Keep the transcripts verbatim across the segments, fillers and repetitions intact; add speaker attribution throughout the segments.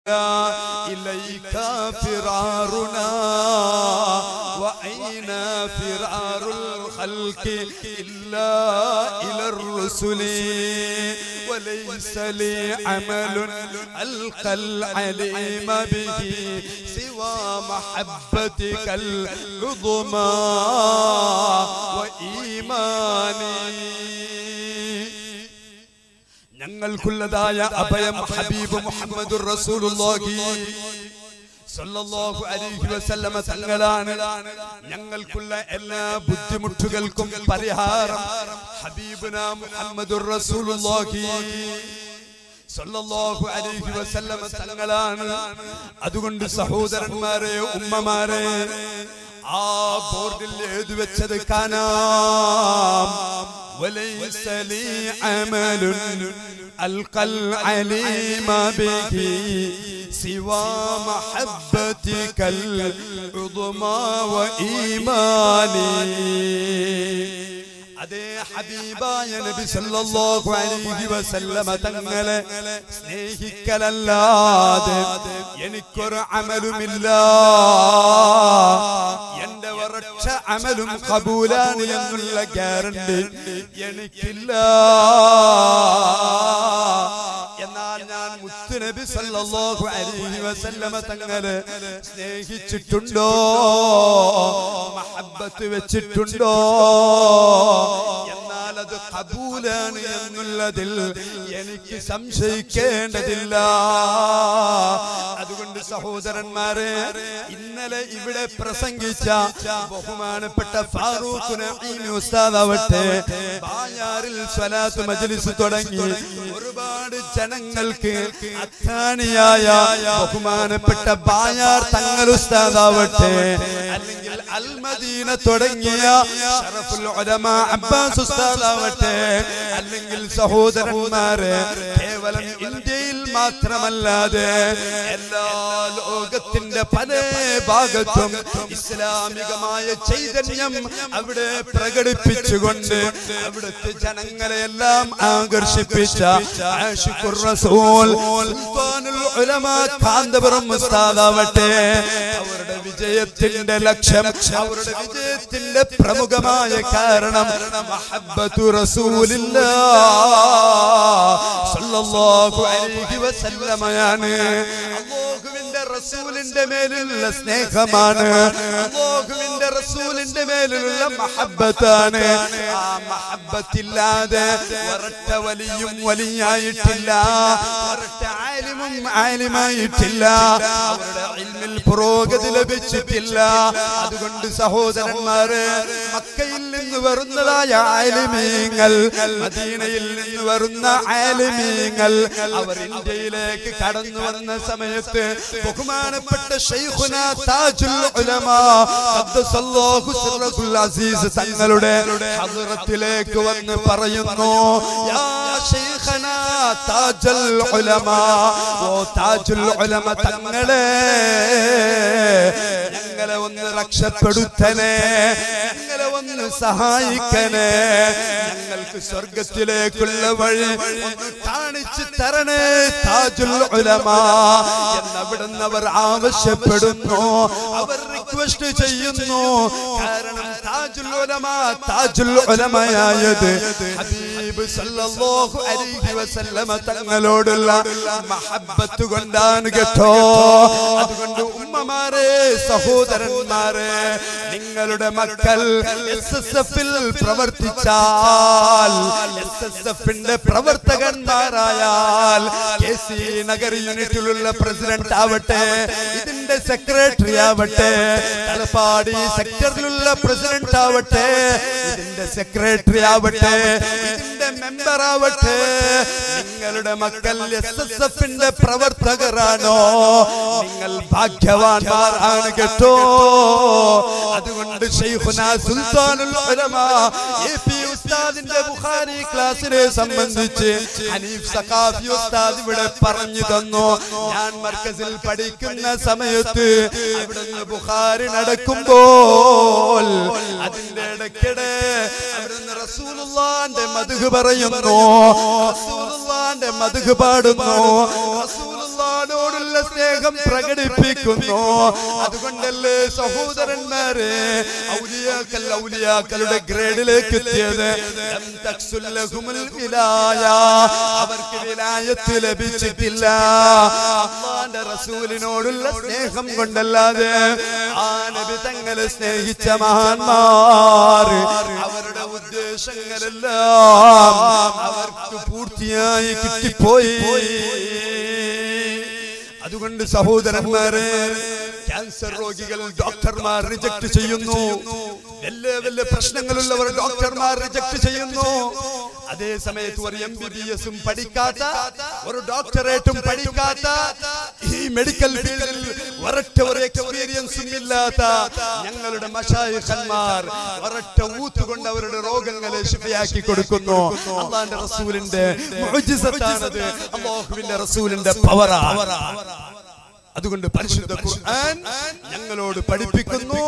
Speaker 1: إليك فرارنا وأين فرار الخلق إلا إلى الرسل وليس لي عمل ألقى العليم به سوى محبتك العظمى وإيماني ഞങ്ങൾക്കുള്ളതായ അഭയം ഹബീബ് മുഹമ്മദുർ റസൂലുള്ളാഹി സല്ലല്ലാഹു അലൈഹി വസല്ലമ തങ്ങളാണ്. ഞങ്ങൾക്കുള്ള എല്ലാ ബുദ്ധിമുട്ടുകൾക്കും പരിഹാരം ഹബീബുനാ മുഹമ്മദുർ റസൂലുള്ളാഹി സല്ലല്ലാഹു അലൈഹി വസല്ലമ തങ്ങളാണ്. അതുകൊണ്ട് സഹോദരന്മാരെ, ഉമ്മമാരെ, ആ ബോർഡിൽ എഴുതി വെച്ചത് കാണാം. وليس لي عمل ألقى العليم به سوى محبتك العظمى وإيماني. അതേ ഹബീബായ നബി സല്ലല്ലാഹു അലൈഹി വസല്ലമ തങ്ങളെ സ്നേഹിക്കലല്ലാതെ എനിക്കൊരു അമലുമില്ല. എന്റെ ഒരൊറ്റ അമലും ഖബൂലാണ് എന്നുള്ള ഗ്യാരണ്ടി എനിക്കില്ല. എന്നാൽ ഞാൻ മുത്തുനബി സല്ലല്ലാഹു അലൈഹി വസല്ലമ തങ്ങളെ സ്നേഹിച്ചിട്ടുണ്ടോ, മഹബ്ബത്ത് വെച്ചിട്ടുണ്ടോ, എന്നാൽ അത് ഖബൂലാണ് എന്നുള്ളതിൽ എനിക്ക് സംശയിക്കേണ്ടതില്ല. അതുകൊണ്ട് സഹോദരന്മാരെ, ഇന്നലെ ഇവിടെ പ്രസംഗിച്ച ബഹുമാനപ്പെട്ട ഫാറൂഖ് നഈമി ഉസ്താദ് ആവട്ടെ, ബായാറിൽ സ്വലാത്ത് മജ്ലിസ് തുടങ്ങി ഒരുപാട് ജനങ്ങൾക്ക് അത്താണിയായ ബഹുമാനപ്പെട്ട ബായാർ തങ്ങൾ ഉസ്താദ് ആവട്ടെ, അല്ലെങ്കിൽ അൽ മദീന തുടങ്ങിയ ശറഫുൽ ഉലമാ അബ്ബാസ് ഉസ്താദ് ആവട്ടെ, അല്ലെങ്കിൽ സഹോദരന്മാരെ, കേവലം ഇന്ത്യയിൽ മാത്രമല്ലാതെ എല്ലാ ലോകത്തിന്റെ പല ഭാഗത്തും ഇസ്ലാമികമായ ചൈതന്യം അവിടെ പ്രകടിപ്പിച്ചുകൊണ്ട് അവിടുത്തെ ജനങ്ങളെല്ലാം ആകർഷിപ്പിച്ച ആശിഖുർ റസൂൽ സുൽത്താനുൽ ഉലമാ കാന്തപുരം ഉസ്താദ് ആവട്ടെ, അവരുടെ വിജയത്തിന്റെ ലക്ഷ്യം, അവരുടെ വിജയത്തിന്റെ പ്രമുഖമായ കാരണം മഹബ്ബത്തു റസൂലില്ലാഹ് സല്ലല്ലാഹു അലൈഹി വസല്ലമയാണ്. അല്ലാഹുവിന്റെ റസൂലിന്റെ മേലുള്ള സ്നേഹമാണ്, അല്ലാഹുവിന്റെ റസൂലിന്റെ മേലുള്ള മഹബ്ബത്താണ്. ആ മഹബ്ബത്തില്ലാതെ ഒരൊറ്റ വലിയും വലിയായിട്ടില്ല, ഒരൊറ്റ ആലിമും ആലിമായിട്ടില്ല, അവരുടെ ഇൽമിൽ പുരോഗതി ലഭിച്ചിട്ടില്ല. അതുകൊണ്ട് സഹോദരന്മാരെ, മക്കയിൽ നിന്ന് വരുന്നതായ ആലിമീങ്ങൾ, മദീനയിൽ നിന്ന് വരുന്ന ആലിമീങ്ങൾ, അവർ ഇന്ത്യയിലേക്ക് കടന്നു വന്ന സമയത്ത് ബഹുമാനപ്പെട്ട ശൈഖുനാ താജുൽ ഉലമാ ഖദ്ദസല്ലാഹു സിർറഹുൽ അസീസ് തങ്ങളുടെ ഹദ്റത്തിലേക്ക് വന്ന് പറയുന്നു, യാ ശൈഖനാ താജുൽ ഉലമാ, ഓ താജുൽ ഉലമ തങ്ങളെ, ഞങ്ങളെ ഒന്ന് രക്ഷപ്പെടുത്തണേ, ഞങ്ങളെ ഒന്ന് സഹായിക്കണേ, ഞങ്ങൾക്ക് സ്വർഗത്തിലേക്കുള്ള വഴി ഒന്ന് കാണിച്ചു തരണേ താജുൽ ഉലമാ എന്നവിടുന്ന് അവർ ആവശ്യപ്പെടുന്നു, അവർ റിക്വസ്റ്റ് ചെയ്യുന്നു. കാരണം താജുൽ ഉലമാ താജുൽ ഉലമയായത് ഹബീബ് സല്ലല്ലാഹു അലൈഹി വസല്ലമ തങ്ങളോടുള്ള മഹബ്ബത്ത് കൊണ്ടാണ് കേട്ടോ. അതുകൊണ്ട് ഉമ്മമാരെ, സഹോദരന്മാരെ, നിങ്ങളുടെ മക്കൾ എസ് എസ് എഫിൽ പ്രവർത്തിച്ചാൽ, എസ് എസ് എഫിന്റെ പ്രവർത്തകന്മാരായാൽ, കെ സി നഗർ യൂണിറ്റിലുള്ള പ്രസിഡന്റ് ആവട്ടെ, ഇതിന്റെ സെക്രട്ടറി ആവട്ടെ, തലപ്പാടി സെക്ടറിലുള്ള പ്രസിഡന്റ് ആവട്ടെ, ഇതിന്റെ സെക്രട്ടറി ആവട്ടെ, ഇതിന്റെ മെമ്പർ ആവട്ടെ, നിങ്ങളുടെ മക്കൾ എസ് എസ് എഫിന്റെ പ്രവർത്തകരാണോ, നിങ്ങൾ ഭാഗ്യവാന്മാരാണ് കേട്ടോ. അതുകൊണ്ട് ശൈഖുനാ സുൽത്താനുൽ ഉലമാ എ പി ഉസ്താദിന്റെ ബുഖാരി ക്ലാസിനെ സംബന്ധിച്ച് ഹനീഫ് സഖാഫി ഉസ്താദ് ഇവിടെ പറഞ്ഞു തന്നു. ഞാൻ മർക്കസിൽ പഠിക്കുന്ന സമയത്ത് അവിടുന്ന് ബുഖാരി നടക്കുമ്പോൾ അതിന്റെ ഇടയ്ക്കിടെ അവിടുന്ന് റസൂലുള്ളാഹിന്റെ മദ്ഹ് പറയുന്നു, റസൂലുള്ളാഹിന്റെ മദ്ഹ് പാടുന്നു, റസൂലുള്ളാഹിനോടുള്ള സ്നേഹം പ്രകടിപ്പിക്കുന്നു. അതുകൊണ്ടല്ലേ സഹോദരന്മാരെ ഔലിയാക്കൾ ഔലിയാക്കളുടെ ഗ്രേഡിലേക്ക് എത്തിയത്. അവർക്ക് വിലായത്ത് ലഭിച്ചിട്ടില്ല. അല്ലാഹുവിന്റെ റസൂലിനോടുള്ള സ്നേഹം കൊണ്ടല്ലാതെ ആ നബി തങ്ങളെ സ്നേഹിച്ച മഹാന്മാർ അവരുടെ ഉദ്ദേശങ്ങളെല്ലാം അവർക്ക് പൂർത്തിയായി കിട്ടിപ്പോയി. അതുകൊണ്ട് സഹോദരന്മാരെ ക്യാൻസർ രോഗികൾ ഡോക്ടർമാർ റിജക്ട് ചെയ്യുന്നു. വലിയ വലിയ പ്രശ്നങ്ങളുള്ളവർ ഡോക്ടർമാർ റിജക്ട് ചെയ്യുന്നു. അതേ സമയത്ത് ഒരു എം ബി ബി എസും പഠിക്കാത്ത ഒരു ഡോക്ടറേറ്റും പഠിക്കാത്ത ഈ മെഡിക്കൽ ഫീൽഡിൽ ഒരൊറ്റ ഒരു എക്സ്പീരിയൻസും ഇല്ലാത്ത ഞങ്ങളുടെ മശായിഖന്മാർ ഒരൊറ്റ ഊത്തുകൊണ്ട് അവരുടെ രോഗങ്ങളെ ശിഫയാക്കി കൊടുക്കുന്നു. അല്ലാഹുവിന്റെ റസൂലിന്റെ മുഅ്ജിസത്താണത്. അല്ലാഹുവിന്റെ റസൂലിന്റെ പവറാണ്. അതുകൊണ്ട് പരിശുദ്ധ ഖുർആൻ ഞങ്ങളോട് പഠിപ്പിക്കുന്നു,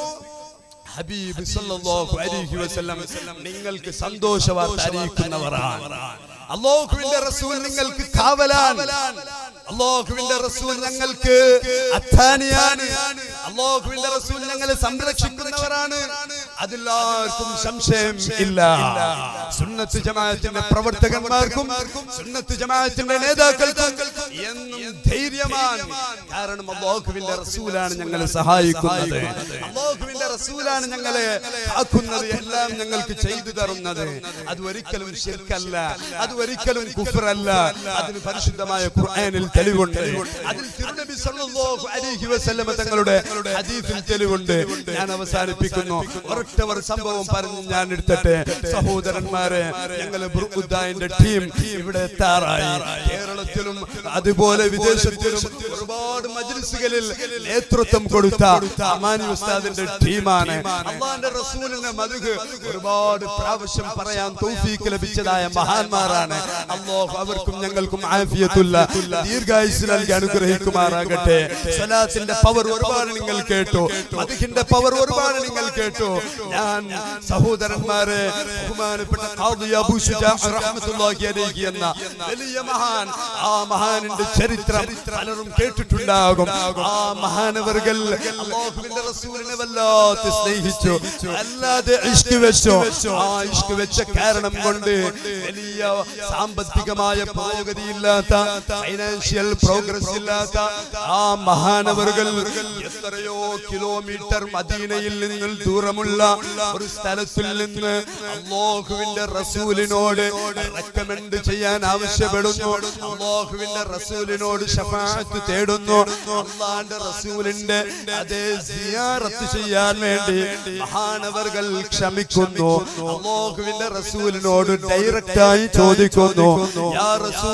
Speaker 1: ഹബീബ് സല്ലല്ലാഹു അലൈഹി വസല്ലം നിങ്ങൾക്ക് സന്തോഷ വാർത്ത അറിയിക്കുന്നവരാണ്. അല്ലാഹുവിന്റെ റസൂൽ നിങ്ങൾക്ക് കാവലാണ്. അല്ലാഹുവിന്റെ റസൂൽ ഞങ്ങൾക്ക് അത്താനിയാണ്. അല്ലാഹുവിന്റെ റസൂൽ ഞങ്ങളെ സംരക്ഷിക്കുന്നവരാണ്. അതിലാർക്കും സംശയം ഇല്ല. സുന്നത്ത് ജമാഅത്തിന്റെ പ്രവർത്തകന്മാർക്കും സുന്നത്ത് ജമാഅത്തിന്റെ നേതാക്കൾക്കും എന്നും ധൈര്യമാണ്. കാരണം അല്ലാഹുവിന്റെ റസൂലാണ് ഞങ്ങളെ സഹായിക്കുന്നത്. അല്ലാഹുവിന്റെ റസൂലാണ് ഞങ്ങളെ കാക്കുന്നത്, എല്ലാം ഞങ്ങൾക്ക് ചെയ്തു തരുന്നത്. അത് ഒരിക്കലും ശിർക്കല്ല, അത് ഒരിക്കലും കുഫ്റല്ല. അതിന് പരിശുദ്ധമായ ഖുർആനിൽ തെളിവുണ്ട്. അതിൽ തിരുനബി സല്ലല്ലാഹു അലൈഹി വസല്ലം തങ്ങളുടെ ഹദീസിൽ തെളിവുണ്ട്. ഞാൻ അവസാനിപ്പിക്കുന്നു. ഒരൊറ്റ ഒരു സംഭവം പറഞ്ഞ് ഞാൻ എടുത്തട്ടെ. സഹോദരന്മാരെ, ഞങ്ങൾ ബുർഖുദായിന്റെ ടീം ഇവിടെ എത്താറായി. കേരളത്തിലും അതുപോലെ വിദേശത്തിലും ഒരുപാട് മജ്ലിസുകളിൽ നേതൃത്വം കൊടുത്ത അമാനി ഉസ്താദിന്റെ ടീമാണ്. അല്ലാഹുവിന്റെ റസൂലിന്റെ മദ്ഹ് ഒരുപാട് പ്രാവശ്യം പറയാൻ തൗഫീഖ് ലഭിച്ചതായ മഹാന്മാരാണ്. അല്ലാഹു അവർക്കും ഞങ്ങൾക്കും ആഫിയത്തുള്ള ദീർഘായുസ്സ് നൽകി അനുഗ്രഹിക്കുമാറാകട്ടെ. സ്വലാത്തിന്റെ പവർ ഒരുപാട് നിങ്ങൾ കേട്ടു, മദ്ഹിന്റെ പവർ ഒരുപാട് നിങ്ങൾ കേട്ടു. ഞാൻ സഹോദരന്മാരെ, ബഹുമാനപ്പെട്ട ഖാദി അബൂ ശുജാഅ റഹ്മത്തുള്ളാഹി അലൈഹി എന്ന വലിയ മഹാൻ, ആ മഹാനിന്റെ ചരിത്രം പലരും കേട്ടിട്ടുണ്ടാകും. ആ മഹാനവർകൾ അല്ലാഹുവിന്റെ റസൂലിനെ വല്ലാതെ സ്നേഹിച്ചു, അല്ലാതെ ഇഷ്ക് വെച്ചു. ആ ഇഷ്ക് വെച്ച കാരണം കൊണ്ട് വലിയ സാമ്പത്തികമായ പുരോഗതിയില്ലാത്ത, ഫൈനാൻഷ്യൽ പ്രോഗ്രസ് ഇല്ലാത്ത ആ മഹാനവർകൾ എത്രയോ കിലോമീറ്റർ മദീനയിൽ നിന്ന് ദൂരമുള്ള ഒരു സ്ഥലത്തിൽ നിന്ന് അല്ലാഹുവിന്റെ റസൂലിനോട് റെക്കമെൻഡ് ചെയ്യാൻ ആവശ്യപ്പെടുന്നു. അല്ലാഹുവിന്റെ റസൂലിനോട് ശഫാഅത്ത് തേടുന്നു. അല്ലാഹുവിന്റെ റസൂലിന്റെ അതേ സിയാറത്ത് ചെയ്യാൻ വേണ്ടി മഹാനവർകൾ ക്ഷമിക്കുന്നു. അല്ലാഹുവിന്റെ റസൂലിനോട് ഡയറക്റ്റ് ആയി ചോദിക്കുന്നു, യാ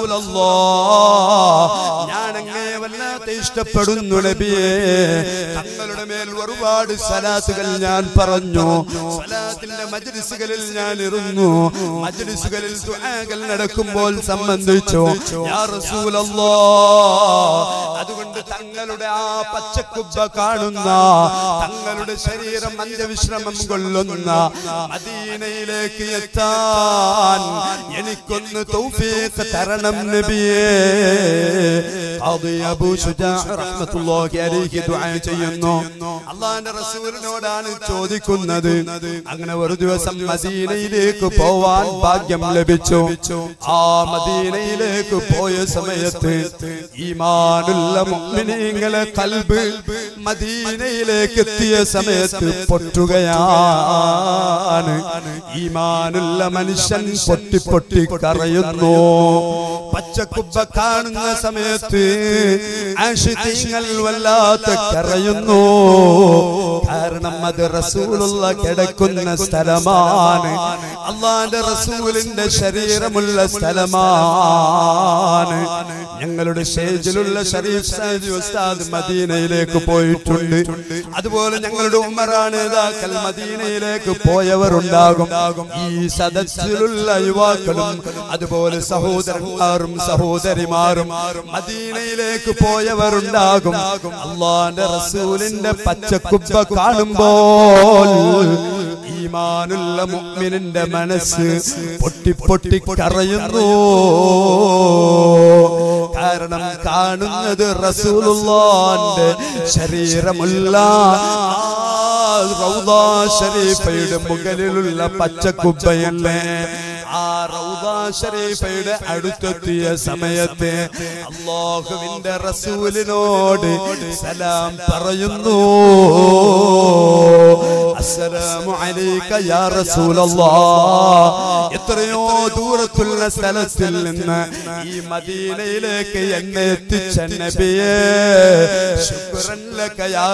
Speaker 1: റസൂലല്ലാഹ്, ഞാൻ അങ്ങയെ വല്ലാതെ ഇഷ്ടപ്പെടുന്നു നബിയേ. തങ്ങളുടെ മേൽ ഒരുപാട് സലാത്തുകൾ ഞാൻ പറഞ്ഞു, സലാത്തിന്റെ മജ്ലിസുകളിൽ ഞാൻ ഇരുന്നു, മജ്ലിസുകളിൽ ദുആകൾ നടക്കുമ്പോൾ സംബന്ധിച്ചു. യാ റസൂലല്ലാഹ്, അതുകൊണ്ട് തങ്ങളുടെ ആ പച്ചക്കുബ്ബ കാണുന്ന, തങ്ങളുടെ ശരീരം അന്ത്യവിശ്രമം കൊള്ളുന്ന മദീനയിലേക്ക് എത്താൻ എനിക്കൊന്ന് തൗഫീഖ് തരണം നബിയേ. ഖാദി അബൂ ശുജാഅ റഹ്മത്തുള്ളാഹി അലൈഹി ദുആ ചെയ്യുന്നു. അല്ലാഹുവിന്റെ റസൂലിനോടാണ് ചോദിക്കുന്നത്. അങ്ങനെ ഒരു ദിവസം മദീനയിലേക്ക് പോവാൻ ഭാഗ്യം ലഭിച്ചു. ആ മദീനയിലേക്ക് പോയ സമയത്ത് ഈമാനുള്ള മുഅ്മിനീങ്ങളെ ഖൽബ് മദീനയിലേക്ക് എത്തിയ സമയത്ത് പൊട്ടുകയാണ്. ഈമാനുള്ള മനുഷ്യൻ പൊട്ടി പൊട്ടി കരയുന്നു. പച്ചക്കുബ്ബ കാണുന്ന സമയത്ത് ആശിഖീങ്ങൾ വല്ലാതെ കരയുന്നു. കാരണം അത് റസൂലുള്ള കിടക്കുന്ന സ്ഥലമാണ്, അല്ലാഹുവിന്റെ റസൂലിന്റെ ശരീരമുള്ള സ്ഥലമാണ്. ഞങ്ങളുടെ സ്റ്റേജിലുള്ള ഷരീഫ് സാദി ഉസ്താദ് മദീനയിലേക്ക് പോയിട്ടുണ്ട്. അതുപോലെ ഞങ്ങളുടെ ഉമറാണ് നേതാക്കൾ മദീനയിലേക്ക് പോയവരുണ്ടാകും. ഈ സദസ്സിലുള്ള യുവാക്കളും അതുപോലെ സഹോദരന്മാരും സഹോദരിമാരും മദീനയിലേക്ക് പോയവരുണ്ടാകും. അല്ലാഹുവിന്റെ റസൂലിന്റെ പച്ചക്കുബ്ബ കാണുമ്പോൾ ഈമാനുള്ള മുഅ്മിനിന്റെ മനസ്സ് പൊട്ടി പൊട്ടി കരയുന്നു. കാരണം കാണുന്നത് റസൂലുള്ളാഹിന്റെ ശരീരമുള്ള റൗദ ശരീഫയുടെ മുകളിലുള്ള പച്ചക്കുബ്ബയല്ലേ. ആ റൗദ ശരീഫയുടെ അടുത്തെത്തിയ സമയത്ത് അല്ലാഹുവിന്റെ റസൂലിനോട് സലാം പറയുന്നു. അസ്സലാമു അലൈക യാ റസൂലല്ലാഹ്. എത്രയോ ദൂരത്തുള്ള സ്ഥലത്തിൽ നിന്ന് ഈ മദീനയിലേക്ക് എന്നെ എത്തിച്ച നബിയേ, ശുക്രൻ ലക യാ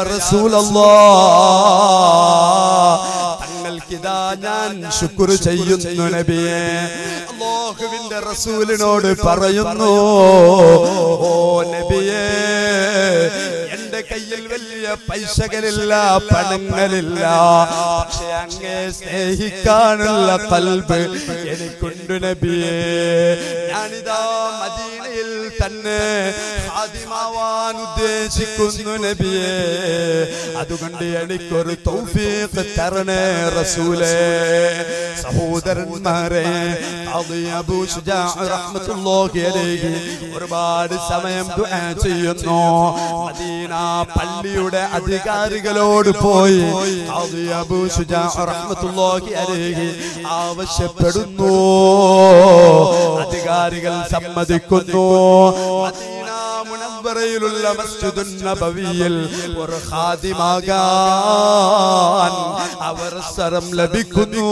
Speaker 1: റസൂലല്ലാഹ്. തങ്ങൾക്കിതാ ഞാൻ ശുക്ർ ചെയ്യുന്നു നബിയേ. അല്ലാഹുവിന്റെ റസൂലിനോട് പറയുന്നു, ഓ നബിയേ, എന്റെ കയ്യിൽ വലിയ പൈസകളില്ല, പണങ്ങളില്ല, പക്ഷെ അങ്ങേ സ്നേഹിക്കാനുള്ള ഖൽബ് എനിക്കുണ്ട് നബിയേ. ഞാനിതാ മദീനയിൽ തന്നെ ഖാദിമാവാൻ ഉദ്ദേശിക്കുന്നു നബിയേ. അതുകൊണ്ട് എനിക്കൊരു തൗഫീഖ് തരണേ റസൂലേ. സഹോദരന്മാരെ, അബൂ ശുജാ റഹ്മത്തുള്ളാഹി അലൈഹി ഒരുപാട് സമയം ദുആ ചെയ്യുന്നു. മദീന പള്ളിയുടെ അധികാരികളോട് പോയി അബൂ ശുജാ റഹ്മത്തുള്ളാഹി അലൈഹി ആവശ്യപ്പെടുന്നു. അധികാരികൾ സമ്മതിക്കുന്നു. മദീന മുനവ്വറയിലുള്ള മസ്ജിദുൻ നബവിയിൽ ഒരു ഖാദിമാകാൻ അവസരം ലഭിക്കുന്നു.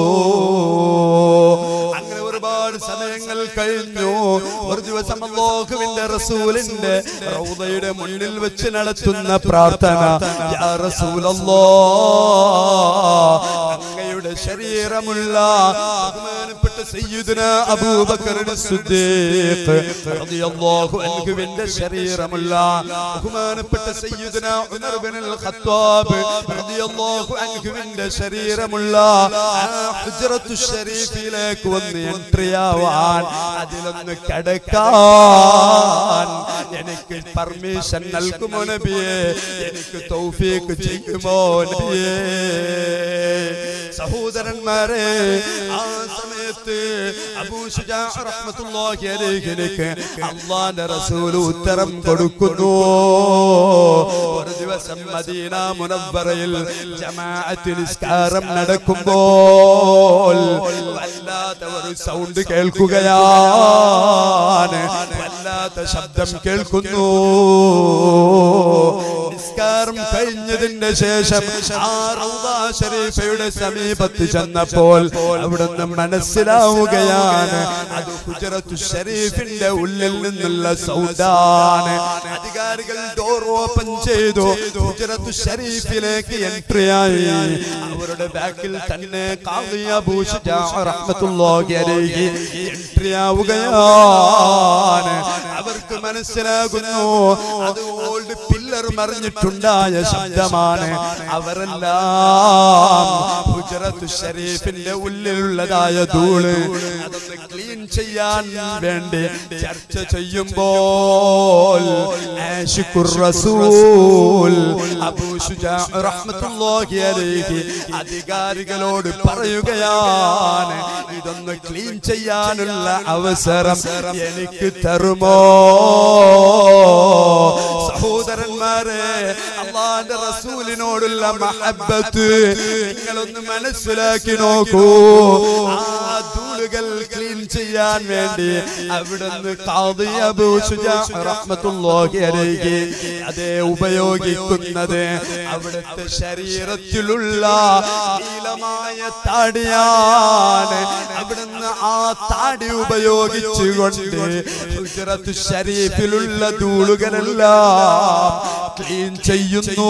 Speaker 1: അങ്ങനെ ഒരുപാട് സമയങ്ങൾ കഴിഞ്ഞു. ഒരു ദിവസം അല്ലാഹുവിന്റെ റസൂലിന്റെ റൗദയുടെ മുന്നിൽ വെച്ച് നടത്തുന്ന പ്രാർത്ഥന, യാ റസൂലല്ലാഹ്, അങ്ങയുടെ ശരീരമുള്ള ബഹുമാനപ്പെട്ട സയ്യിദുനാ അബൂബക്കർ സിദ്ദീഖ് റളിയല്ലാഹു അൻഹുവിന്റെ ശരീരമുള്ള ബഹുമാനപ്പെട്ട സയ്യിദുനാ ഉമർ ഇബ്നുൽ ഖത്താബ് റളിയല്ലാഹു അൻഹുവിന്റെ ശരീരമുള്ള ഹുജ്റത്തു ശരീഫിലേക്ക് വന്ന് എൻട്രി ആവാൻ, അതിലൊന്ന് കിടക്കാൻ എനിക്ക് പെർമിഷൻ നൽകുമോ നബിയേ? എനിക്ക് തൗഫീഖ് ചെയ്യുമോ നബിയേ? സഹോദരന്മാരെ, ആ സമയത്ത് അബൂ ശുജാ റഹ്മത്തുള്ളാഹി അലൈഹിക്ക് അല്ലാഹുവിന്റെ റസൂൽ ഉത്തരം കൊടുക്കുന്നു. ഒരു ദിവസം മദീന മുനവ്വറയിൽ ജമാഅത്ത് നിസ്കാരം നടക്കുമ്പോൾ വല്ലാത്ത ഒരു സൗണ്ട് കേൾക്കുകയാണ്, വല്ലാത്ത ശബ്ദം കേൾക്കുന്നു. നിസ്കാരം കഴിഞ്ഞതിന്റെ ശേഷം ആ റൗദ ശരീഫയുടെ സമീപത്ത് ചെന്നപ്പോൾ അവിടുന്ന് മനസ്സിലാവുകയാണ് അത് ഹുജ്റത്തു ശരീഫിന്റെ ഉള്ളിൽ നിന്നുള്ള സൗണ്ടാണ്. അധികാരികൾ ഡോർ ഓപ്പൺ ചെയ്തു, ഹുജ്റത്തു ശരീഫിലേക്ക് എൻട്രി ആയി. അവരുടെ ബാക്കിൽ തന്നെ ഖാദി അബൂ ശുജാ റഹ്മത്തുള്ളാഹി അലൈഹി എൻട്രി ആവുകയാണ്. അവർക്ക് മനസ്സിലാകുന്നു അത് ഓൾഡ് പില്ലർ മറിഞ്ഞിട്ടുണ്ടായ ശബ്ദമാണ്. അവരെല്ലാം ഹുജ്റത്തു ശരീഫിന്റെ ഉള്ളിലുള്ളതായ ധൂള് അതൊന്ന് ക്ലീൻ ചെയ്യാൻ വേണ്ടി ചർച്ച ചെയ്യുമ്പോൾ ആശിഖുർ റസൂൽ അബൂ ശുജാ റഹ്മത്തുള്ളാഹി അലൈഹി അധികാരികളോട് പറയുകയാണ്, ഇതൊന്ന് ക്ലീൻ ചെയ്യാനുള്ള അവസരം എനിക്ക് തരുമോ? സഹോദരന്മാരെ, അല്ലാഹുവിന്റെ റസൂലിനോടുള്ള മഹബ്ബത്ത് നിങ്ങളൊന്ന് മനസ്സിലാക്കി നോക്കൂ. ആ ധൂളുകൾ ക്ലീൻ ചെയ്യാൻ വേണ്ടി അവിടുന്ന് ഖാദി അബൂ ശുജാ റഹ്മത്തുള്ളാഹി അലൈഹി അതേ ഉപയോഗിക്കുന്നത് അവിടുത്തെ ശരീരത്തിലുള്ള നീലമായ താടിയാണ്. അവിടുന്ന് ആ താടി ഉപയോഗിച്ചുകൊണ്ട് ഹുജ്റത്തു ശരീഫിലുള്ള ധൂളുകളെല്ലാം ക്ലീൻ ചെയ്യുന്നു.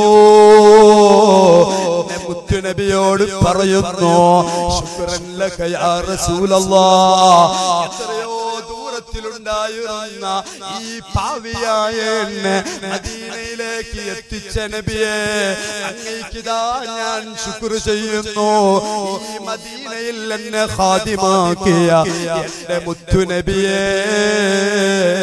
Speaker 1: മുത്തുനബിയോട് പറയുന്നു, ശുക്രൻ ലക യാ റസൂലല്ലാഹ്. എത്രയോ ദൂരത്തിലുണ്ടായിരുന്ന ഈ പാവിയായ എന്നെ മദീനയിലേക്ക് എത്തിച്ച നബിയെ, അങ്ങേക്കിതാ ഞാൻ ശുക്ർ ചെയ്യുന്നു. ഈ മദീനയിൽ എന്നെ ഖാദിമാക്കിയ എന്റെ മുത്തുനബിയെ,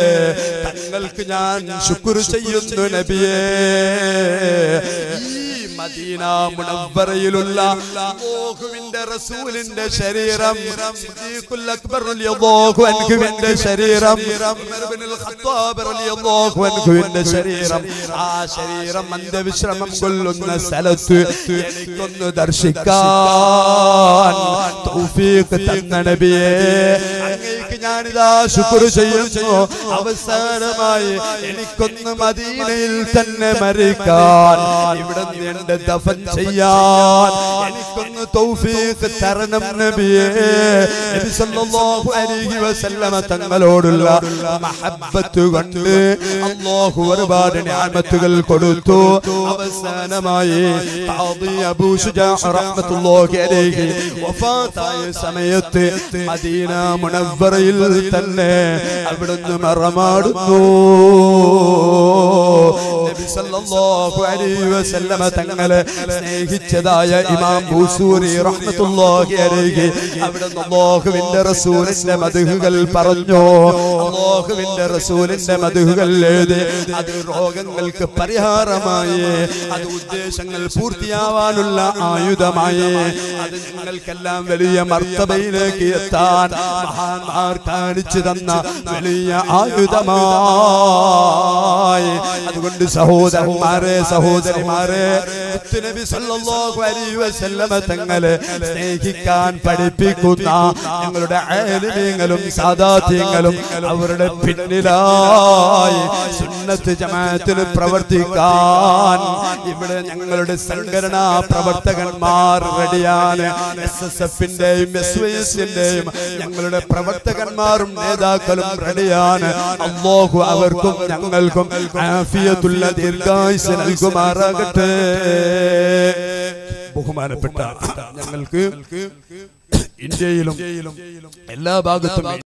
Speaker 1: തങ്ങൾക്ക് ഞാൻ ശുക്ർ ചെയ്യുന്നു നബിയെ. ഈ മദീന മുനവ്വറയിലുള്ള അല്ലാഹുവിന്റെ റസൂലിന്റെ ശരീരം സിദ്ദീഖുൽ അക്ബർ റളിയല്ലാഹു അൻഹുവിന്റെ ശരീരം ഉമർ ഇബ്നുൽ ഖത്താബ് റളിയല്ലാഹു അൻഹുവിന്റെ ശരീരം ആ ശരീരം അന്ത്യവിശ്രമം കൊള്ളുന്ന സ്ഥലത്ത് എനിക്കൊന്ന് ദർശിക്കാൻ തൗഫീഖ് തന്ന നബിയേ അങ്ങേക്ക് ഞാനിതാ ശുക്ർ ചെയ്യുന്നു അവസാനമായി എനിക്കൊന്ന് മദീനയിൽ തന്നെ മരിക്കാൻ ഇവിടെ എന്റെ ദഫൻ ചെയ്യാൻ എനിക്കൊന്ന് തൗഫീഖ് തരണം നബിയേ നബി സല്ലല്ലാഹു അലൈഹി വസല്ലമ തങ്ങളോടുള്ള മഹബ്ബത്ത് കൊണ്ട് അല്ലാഹു ഒരുപാട് നിഅമത്തുകൾ കൊടുത്തു അവസാനമായി ഖാദി അബൂ ശുജാ റഹ്മത്തുള്ളാഹി അലൈഹി വഫാത്തായ സമയത്ത് മദീന മുനവ്വറയിൽ തന്നെ അവിടുന്ന് മറമാടുന്നു നബി സല്ലല്ലാഹു അലൈഹി വസല്ലമ തങ്ങളെ സ്നേഹിച്ചതായ ഇമാം ബൂസൂരി റഹ്മത്തുള്ളാഹി അലൈഹി അവിടുന്ന് അല്ലാഹുവിന്റെ റസൂലിന്റെ മദ്ഹുകൾ പറഞ്ഞു അല്ലാഹുവിന്റെ റസൂലിന്റെ മദ്ഹുകൾ എഴുതി അത് രോഗങ്ങൾക്ക് പരിഹാരമായി അത് ഉദ്ദേശങ്ങൾ പൂർത്തിയാവാനുള്ള ആയുധമായി അത് ഞങ്ങൾക്കെല്ലാം വലിയ മർത്തബയിലേക്ക് എത്താൻ മഹാന്മാർ കാണിച്ചു തന്ന വലിയ ആയുധമായി അതുകൊണ്ട് സഹോദരന്മാരെ സഹോദരിമാരെ നബി സല്ലല്ലാഹു അലൈഹി വസല്ലമ തങ്ങളെ സ്നേഹിക്കാൻ പഠിപ്പിക്കുന്ന ഞങ്ങളുടെ ആലിമീങ്ങളും സാദാത്യങ്ങളും അവരുടെ പിന്നിലായി സുന്നത്ത് ജമാഅത്തിന് പ്രവർത്തിക്കാൻ ഇവിടെ ഞങ്ങളുടെ സംഘടനാ പ്രവർത്തകന്മാർ റെഡിയാണ് എസ് എസ് എഫിന്റെയും എസ് വൈ എസിന്റെയും ഞങ്ങളുടെ പ്രവർത്തകന്മാരും നേതാക്കളും റെഡിയാണ് അല്ലാഹു അവർക്കും ഞങ്ങൾക്കും ആഫിയത്തുള്ള ദീർഘായുസ്സ് നൽകുമാറാകട്ടെ ബഹുമാനപ്പെട്ട ഞങ്ങൾക്ക് ഇന്ത്യയിലും എല്ലാ ഭാഗത്തും